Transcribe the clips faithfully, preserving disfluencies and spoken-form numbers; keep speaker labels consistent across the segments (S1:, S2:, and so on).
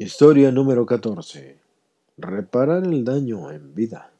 S1: Historia número catorce. Reparar el daño en vida.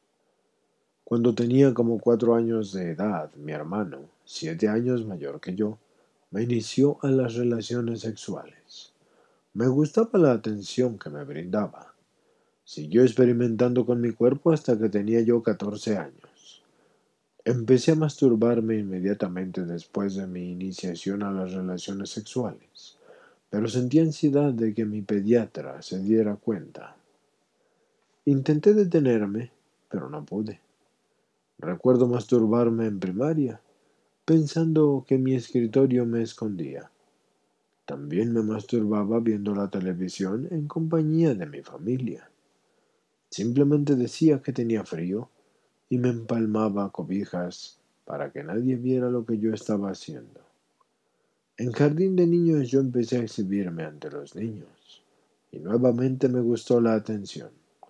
S1: Cuando tenía como cuatro años de edad, mi hermano, siete años mayor que yo, me inició a las relaciones sexuales. Me gustaba la atención que me brindaba. Siguió experimentando con mi cuerpo hasta que tenía yo catorce años. Empecé a masturbarme inmediatamente después de mi iniciación a las relaciones sexuales, pero sentí ansiedad de que mi pediatra se diera cuenta. Intenté detenerme, pero no pude. Recuerdo masturbarme en primaria, pensando que mi escritorio me escondía. También me masturbaba viendo la televisión en compañía de mi familia. Simplemente decía que tenía frío y me empalmaba cobijas para que nadie viera lo que yo estaba haciendo. En jardín de niños yo empecé a exhibirme ante los niños y nuevamente me gustó la atención.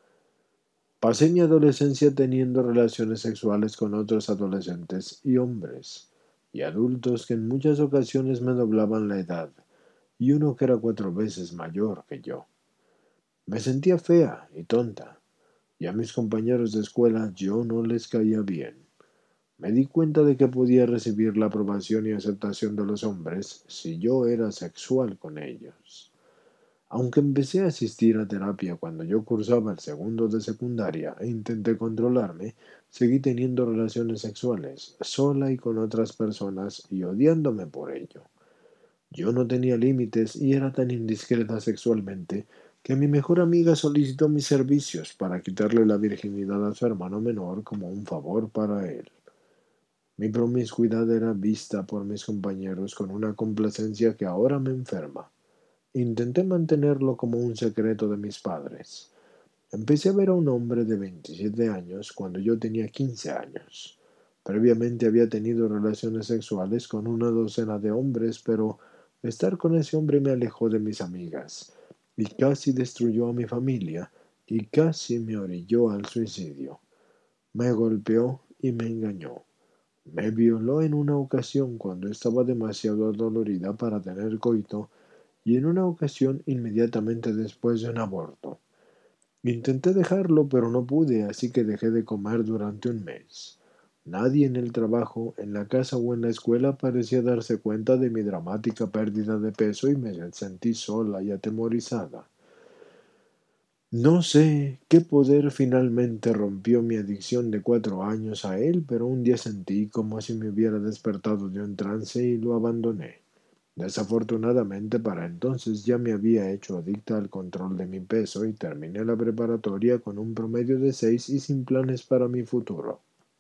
S1: Pasé mi adolescencia teniendo relaciones sexuales con otros adolescentes y hombres, y adultos que en muchas ocasiones me doblaban la edad, y uno que era cuatro veces mayor que yo. Me sentía fea y tonta, y a mis compañeros de escuela yo no les caía bien. Me di cuenta de que podía recibir la aprobación y aceptación de los hombres si yo era sexual con ellos. Aunque empecé a asistir a terapia cuando yo cursaba el segundo de secundaria e intenté controlarme, seguí teniendo relaciones sexuales, sola y con otras personas, y odiándome por ello. Yo no tenía límites y era tan indiscreta sexualmente que mi mejor amiga solicitó mis servicios para quitarle la virginidad a su hermano menor como un favor para él. Mi promiscuidad era vista por mis compañeros con una complacencia que ahora me enferma. Intenté mantenerlo como un secreto de mis padres. Empecé a ver a un hombre de veintisiete años cuando yo tenía quince años. Previamente había tenido relaciones sexuales con una docena de hombres, pero estar con ese hombre me alejó de mis amigas y casi destruyó a mi familia y casi me orilló al suicidio. Me golpeó y me engañó. Me violó en una ocasión cuando estaba demasiado dolorida para tener coito y en una ocasión inmediatamente después de un aborto. Intenté dejarlo, pero no pude, así que dejé de comer durante un mes. Nadie en el trabajo, en la casa o en la escuela parecía darse cuenta de mi dramática pérdida de peso y me sentí sola y atemorizada. No sé qué poder finalmente rompió mi adicción de cuatro años a él, pero un día sentí como si me hubiera despertado de un trance y lo abandoné. Desafortunadamente para entonces ya me había hecho adicta al control de mi peso y terminé la preparatoria con un promedio de seis y sin planes para mi futuro.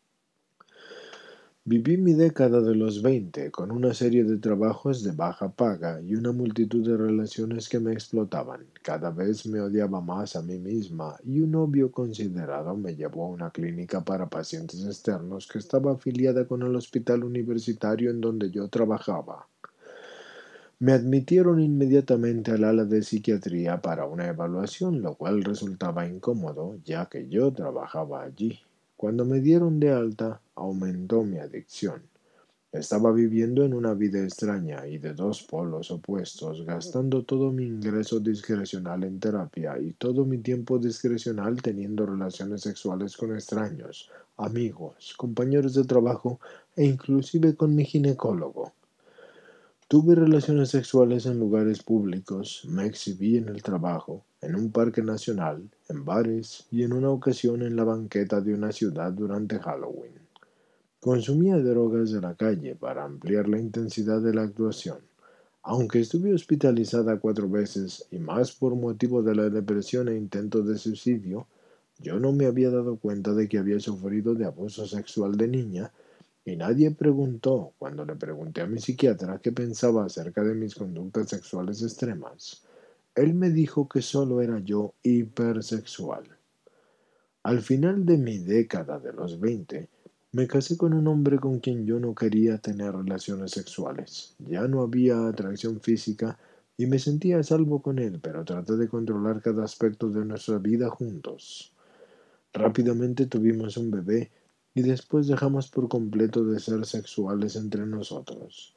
S1: Viví mi década de los veinte con una serie de trabajos de baja paga y una multitud de relaciones que me explotaban. Cada vez me odiaba más a mí misma y un novio considerado me llevó a una clínica para pacientes externos que estaba afiliada con el hospital universitario en donde yo trabajaba. Me admitieron inmediatamente al ala de psiquiatría para una evaluación, lo cual resultaba incómodo, ya que yo trabajaba allí. Cuando me dieron de alta, aumentó mi adicción. Estaba viviendo en una vida extraña y de dos polos opuestos, gastando todo mi ingreso discrecional en terapia y todo mi tiempo discrecional teniendo relaciones sexuales con extraños, amigos, compañeros de trabajo e inclusive con mi ginecólogo. Tuve relaciones sexuales en lugares públicos, me exhibí en el trabajo, en un parque nacional, en bares y en una ocasión en la banqueta de una ciudad durante Halloween. Consumía drogas de la calle para ampliar la intensidad de la actuación. Aunque estuve hospitalizada cuatro veces y más por motivo de la depresión e intentos de suicidio, yo no me había dado cuenta de que había sufrido de abuso sexual de niña y nadie preguntó cuando le pregunté a mi psiquiatra qué pensaba acerca de mis conductas sexuales extremas. Él me dijo que solo era yo hipersexual. Al final de mi década de los veinte, me casé con un hombre con quien yo no quería tener relaciones sexuales. Ya no había atracción física y me sentía a salvo con él, pero traté de controlar cada aspecto de nuestra vida juntos. Rápidamente tuvimos un bebé y después dejamos por completo de ser sexuales entre nosotros.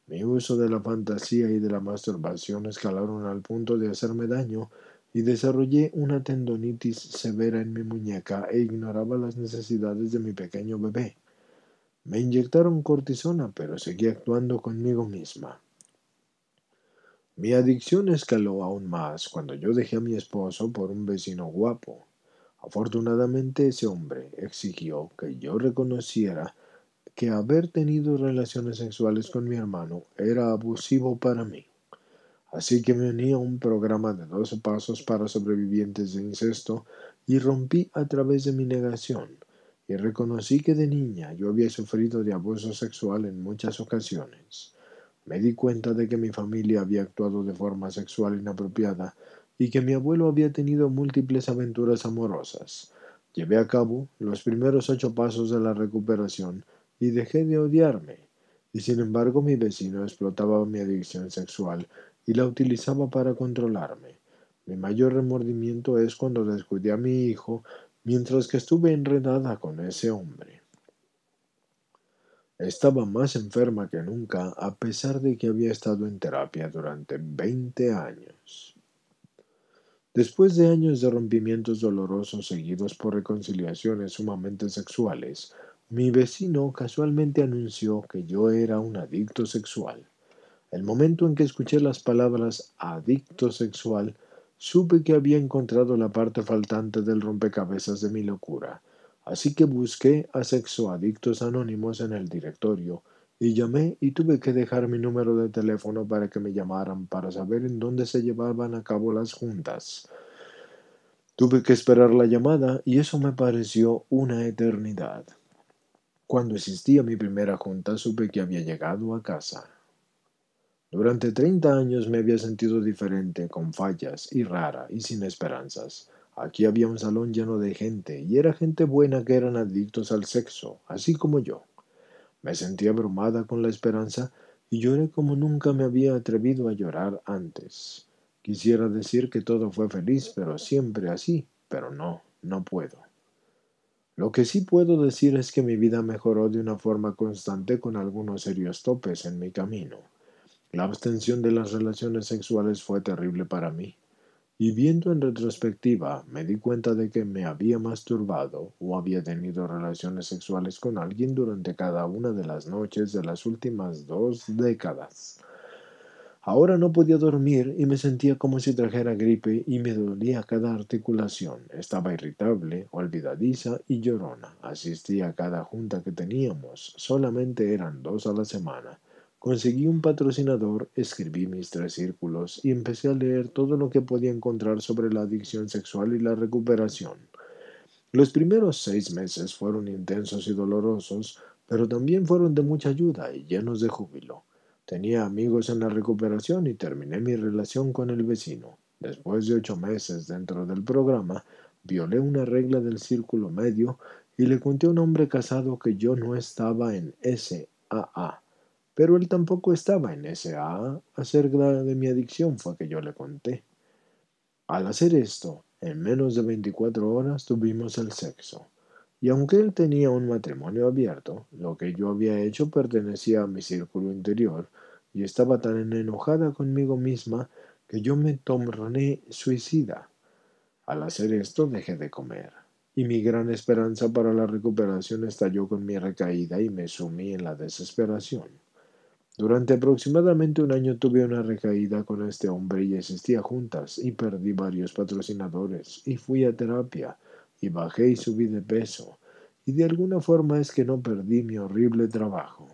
S1: Mi uso de la fantasía y de la masturbación escalaron al punto de hacerme daño y desarrollé una tendonitis severa en mi muñeca e ignoraba las necesidades de mi pequeño bebé. Me inyectaron cortisona, pero seguí actuando conmigo misma. Mi adicción escaló aún más cuando yo dejé a mi esposo por un vecino guapo. Afortunadamente ese hombre exigió que yo reconociera que haber tenido relaciones sexuales con mi hermano era abusivo para mí. Así que me uní a un programa de doce pasos para sobrevivientes de incesto y rompí a través de mi negación. Y reconocí que de niña yo había sufrido de abuso sexual en muchas ocasiones. Me di cuenta de que mi familia había actuado de forma sexual inapropiada y que mi abuelo había tenido múltiples aventuras amorosas. Llevé a cabo los primeros ocho pasos de la recuperación y dejé de odiarme. Y sin embargo mi vecino explotaba mi adicción sexual y la utilizaba para controlarme. Mi mayor remordimiento es cuando descuidé a mi hijo mientras que estuve enredada con ese hombre. Estaba más enferma que nunca, a pesar de que había estado en terapia durante veinte años. Después de años de rompimientos dolorosos seguidos por reconciliaciones sumamente sexuales, mi vecino casualmente anunció que yo era un adicto sexual. El momento en que escuché las palabras adicto sexual, supe que había encontrado la parte faltante del rompecabezas de mi locura. Así que busqué a sexoadictos anónimos en el directorio y llamé y tuve que dejar mi número de teléfono para que me llamaran para saber en dónde se llevaban a cabo las juntas. Tuve que esperar la llamada y eso me pareció una eternidad. Cuando asistí a mi primera junta supe que había llegado a casa. Durante treinta años me había sentido diferente, con fallas, y rara, y sin esperanzas. Aquí había un salón lleno de gente, y era gente buena que eran adictos al sexo, así como yo. Me sentí abrumada con la esperanza, y lloré como nunca me había atrevido a llorar antes. Quisiera decir que todo fue feliz, pero siempre así, pero no, no puedo. Lo que sí puedo decir es que mi vida mejoró de una forma constante con algunos serios topes en mi camino. La abstención de las relaciones sexuales fue terrible para mí, y viendo en retrospectiva me di cuenta de que me había masturbado o había tenido relaciones sexuales con alguien durante cada una de las noches de las últimas dos décadas. Ahora no podía dormir y me sentía como si trajera gripe y me dolía cada articulación. Estaba irritable, olvidadiza y llorona. Asistía a cada junta que teníamos. Solamente eran dos a la semana. Conseguí un patrocinador, escribí mis tres círculos y empecé a leer todo lo que podía encontrar sobre la adicción sexual y la recuperación. Los primeros seis meses fueron intensos y dolorosos, pero también fueron de mucha ayuda y llenos de júbilo. Tenía amigos en la recuperación y terminé mi relación con el vecino. Después de ocho meses dentro del programa, violé una regla del círculo medio y le conté a un hombre casado que yo no estaba en S A A, pero él tampoco estaba en S A A. Acerca de mi adicción fue que yo le conté. Al hacer esto, en menos de veinticuatro horas tuvimos el sexo. Y aunque él tenía un matrimonio abierto, lo que yo había hecho pertenecía a mi círculo interior, y estaba tan enojada conmigo misma que yo me torné suicida. Al hacer esto dejé de comer, y mi gran esperanza para la recuperación estalló con mi recaída y me sumí en la desesperación. Durante aproximadamente un año tuve una recaída con este hombre y asistí a juntas y perdí varios patrocinadores y fui a terapia y bajé y subí de peso y de alguna forma es que no perdí mi horrible trabajo.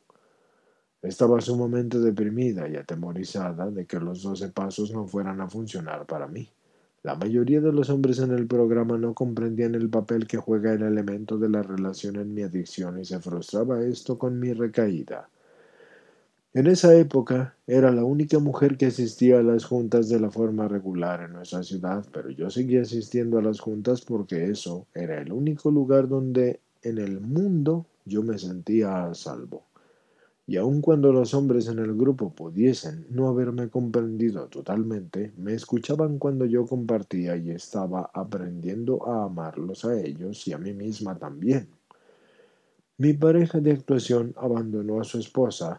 S1: Estaba sumamente deprimida y atemorizada de que los doce pasos no fueran a funcionar para mí. La mayoría de los hombres en el programa no comprendían el papel que juega el elemento de la relación en mi adicción y se frustraba esto con mi recaída. En esa época era la única mujer que asistía a las juntas de la forma regular en nuestra ciudad, pero yo seguía asistiendo a las juntas porque eso era el único lugar donde en el mundo yo me sentía a salvo. Y aun cuando los hombres en el grupo pudiesen no haberme comprendido totalmente, me escuchaban cuando yo compartía y estaba aprendiendo a amarlos a ellos y a mí misma también. Mi pareja de actuación abandonó a su esposa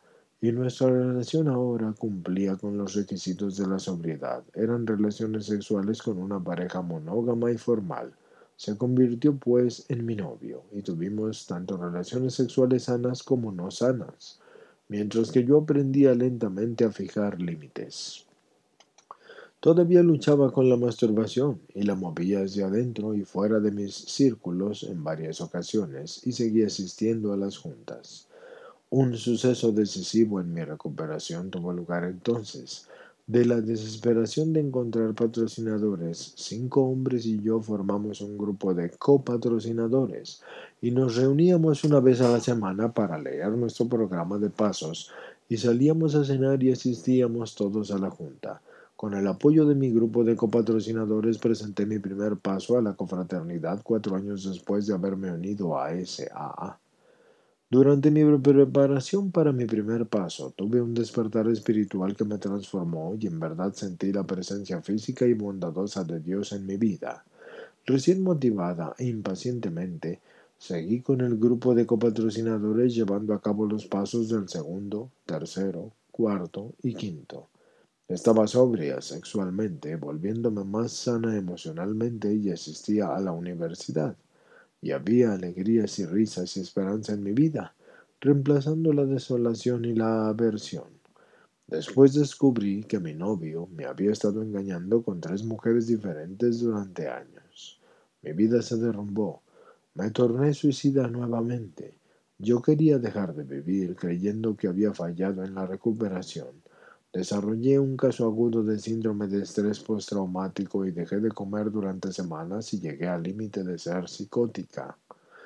S1: y nuestra relación ahora cumplía con los requisitos de la sobriedad. Eran relaciones sexuales con una pareja monógama y formal. Se convirtió pues en mi novio y tuvimos tanto relaciones sexuales sanas como no sanas, mientras que yo aprendía lentamente a fijar límites. Todavía luchaba con la masturbación y la movía hacia adentro y fuera de mis círculos en varias ocasiones y seguía asistiendo a las juntas. Un suceso decisivo en mi recuperación tuvo lugar entonces. De la desesperación de encontrar patrocinadores, cinco hombres y yo formamos un grupo de copatrocinadores y nos reuníamos una vez a la semana para leer nuestro programa de pasos y salíamos a cenar y asistíamos todos a la junta. Con el apoyo de mi grupo de copatrocinadores presenté mi primer paso a la confraternidad cuatro años después de haberme unido a S A A. Durante mi preparación para mi primer paso, tuve un despertar espiritual que me transformó y en verdad sentí la presencia física y bondadosa de Dios en mi vida. Recién motivada e impacientemente, seguí con el grupo de copatrocinadores llevando a cabo los pasos del segundo, tercero, cuarto y quinto. Estaba sobria sexualmente, volviéndome más sana emocionalmente y asistía a la universidad y había alegrías y risas y esperanza en mi vida, reemplazando la desolación y la aversión. Después descubrí que mi novio me había estado engañando con tres mujeres diferentes durante años. Mi vida se derrumbó. Me torné suicida nuevamente. Yo quería dejar de vivir creyendo que había fallado en la recuperación. Desarrollé un caso agudo de síndrome de estrés postraumático y dejé de comer durante semanas y llegué al límite de ser psicótica.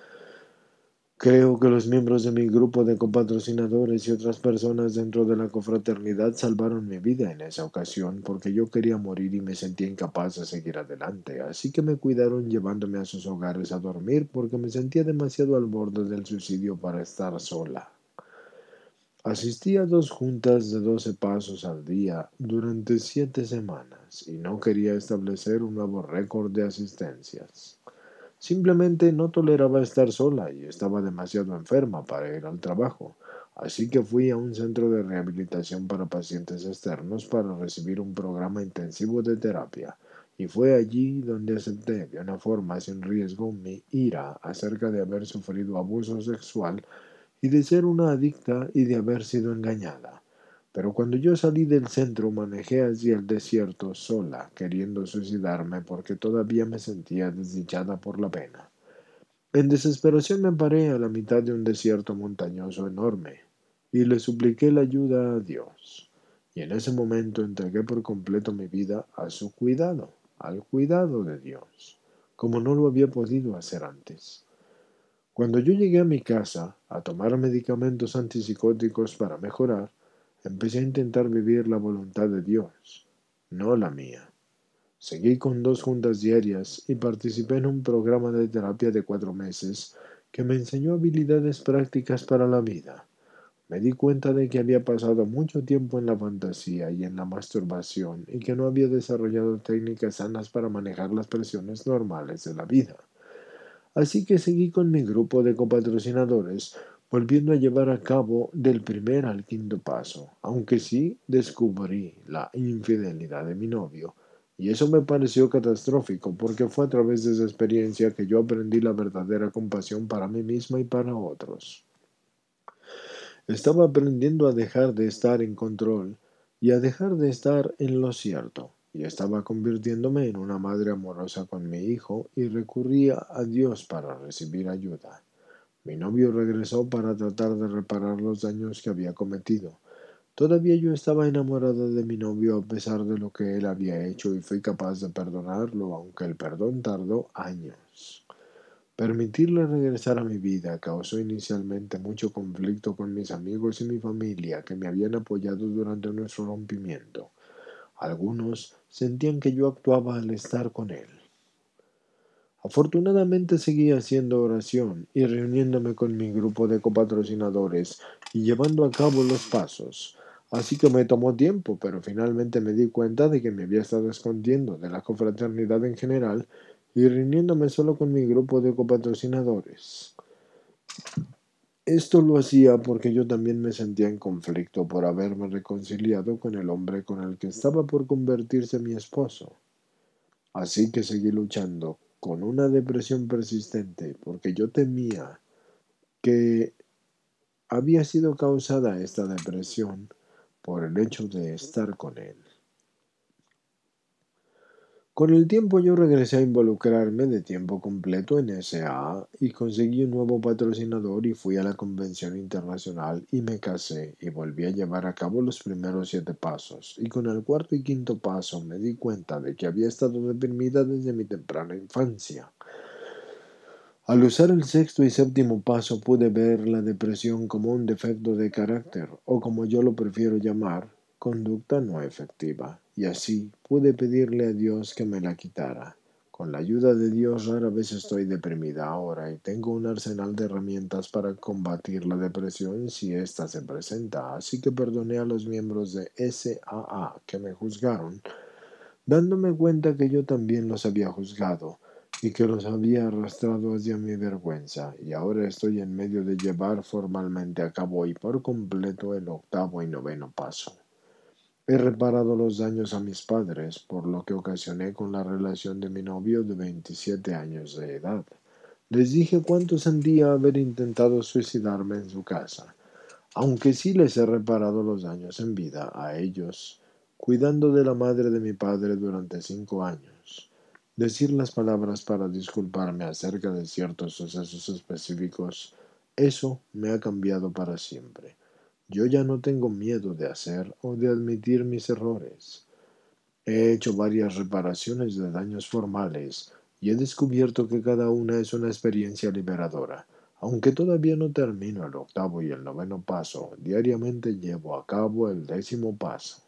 S1: Creo que los miembros de mi grupo de copatrocinadores y otras personas dentro de la confraternidad salvaron mi vida en esa ocasión porque yo quería morir y me sentía incapaz de seguir adelante, así que me cuidaron llevándome a sus hogares a dormir porque me sentía demasiado al borde del suicidio para estar sola. Asistí a dos juntas de doce pasos al día durante siete semanas y no quería establecer un nuevo récord de asistencias. Simplemente no toleraba estar sola y estaba demasiado enferma para ir al trabajo, así que fui a un centro de rehabilitación para pacientes externos para recibir un programa intensivo de terapia, y fue allí donde acepté de una forma sin riesgo mi ira acerca de haber sufrido abuso sexual y de ser una adicta y de haber sido engañada. Pero cuando yo salí del centro manejé hacia el desierto sola, queriendo suicidarme porque todavía me sentía desdichada por la pena. En desesperación me paré a la mitad de un desierto montañoso enorme y le supliqué la ayuda a Dios. Y en ese momento entregué por completo mi vida a su cuidado, al cuidado de Dios, como no lo había podido hacer antes. Cuando yo llegué a mi casa a tomar medicamentos antipsicóticos para mejorar, empecé a intentar vivir la voluntad de Dios, no la mía. Seguí con dos juntas diarias y participé en un programa de terapia de cuatro meses que me enseñó habilidades prácticas para la vida. Me di cuenta de que había pasado mucho tiempo en la fantasía y en la masturbación y que no había desarrollado técnicas sanas para manejar las presiones normales de la vida. Así que seguí con mi grupo de copatrocinadores, volviendo a llevar a cabo del primer al quinto paso, aunque sí descubrí la infidelidad de mi novio. Y eso me pareció catastrófico, porque fue a través de esa experiencia que yo aprendí la verdadera compasión para mí misma y para otros. Estaba aprendiendo a dejar de estar en control y a dejar de estar en lo cierto, y estaba convirtiéndome en una madre amorosa con mi hijo y recurría a Dios para recibir ayuda. Mi novio regresó para tratar de reparar los daños que había cometido. Todavía yo estaba enamorada de mi novio a pesar de lo que él había hecho y fui capaz de perdonarlo, aunque el perdón tardó años. Permitirle regresar a mi vida causó inicialmente mucho conflicto con mis amigos y mi familia que me habían apoyado durante nuestro rompimiento. Algunos sentían que yo actuaba al estar con él. Afortunadamente seguí haciendo oración y reuniéndome con mi grupo de copatrocinadores y llevando a cabo los pasos. Así que me tomó tiempo, pero finalmente me di cuenta de que me había estado escondiendo de la confraternidad en general y reuniéndome solo con mi grupo de copatrocinadores. Esto lo hacía porque yo también me sentía en conflicto por haberme reconciliado con el hombre con el que estaba por convertirse mi esposo. Así que seguí luchando con una depresión persistente porque yo temía que había sido causada esta depresión por el hecho de estar con él. Con el tiempo yo regresé a involucrarme de tiempo completo en S A A y conseguí un nuevo patrocinador y fui a la convención internacional y me casé y volví a llevar a cabo los primeros siete pasos. Y con el cuarto y quinto paso me di cuenta de que había estado deprimida desde mi temprana infancia. Al usar el sexto y séptimo paso pude ver la depresión como un defecto de carácter, o como yo lo prefiero llamar, conducta no efectiva, y así pude pedirle a Dios que me la quitara. Con la ayuda de Dios rara vez estoy deprimida ahora y tengo un arsenal de herramientas para combatir la depresión si ésta se presenta, así que perdoné a los miembros de S A A que me juzgaron dándome cuenta que yo también los había juzgado y que los había arrastrado hacia mi vergüenza, y ahora estoy en medio de llevar formalmente a cabo y por completo el octavo y noveno paso. He reparado los daños a mis padres, por lo que ocasioné con la relación de mi novio de veintisiete años de edad. Les dije cuánto sentía haber intentado suicidarme en su casa, aunque sí les he reparado los daños en vida a ellos, cuidando de la madre de mi padre durante cinco años. Decir las palabras para disculparme acerca de ciertos sucesos específicos, eso me ha cambiado para siempre. Yo ya no tengo miedo de hacer o de admitir mis errores. He hecho varias reparaciones de daños formales y he descubierto que cada una es una experiencia liberadora. Aunque todavía no termino el octavo y el noveno paso, diariamente llevo a cabo el décimo paso.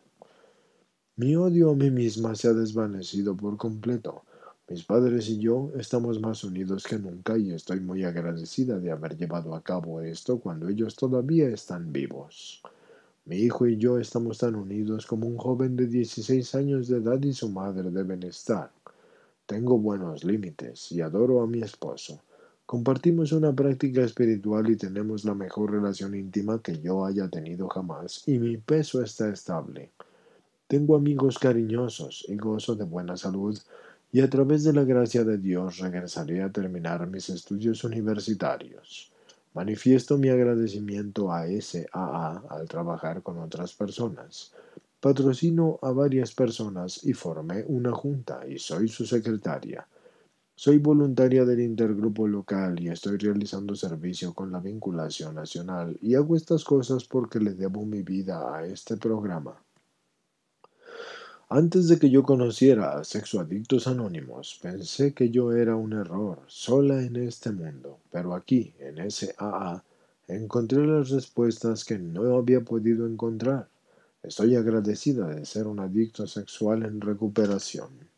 S1: Mi odio a mí misma se ha desvanecido por completo. Mis padres y yo estamos más unidos que nunca y estoy muy agradecida de haber llevado a cabo esto cuando ellos todavía están vivos. Mi hijo y yo estamos tan unidos como un joven de dieciséis años de edad y su madre deben estar. Tengo buenos límites y adoro a mi esposo. Compartimos una práctica espiritual y tenemos la mejor relación íntima que yo haya tenido jamás y mi peso está estable. Tengo amigos cariñosos y gozo de buena salud y a través de la gracia de Dios regresaré a terminar mis estudios universitarios. Manifiesto mi agradecimiento a S A A al trabajar con otras personas. Patrocino a varias personas y formé una junta y soy su secretaria. Soy voluntaria del intergrupo local y estoy realizando servicio con la vinculación nacional y hago estas cosas porque le debo mi vida a este programa. Antes de que yo conociera a Sexoadictos Anónimos, pensé que yo era un error, sola en este mundo, pero aquí, en S A A, encontré las respuestas que no había podido encontrar. Estoy agradecida de ser un adicto sexual en recuperación.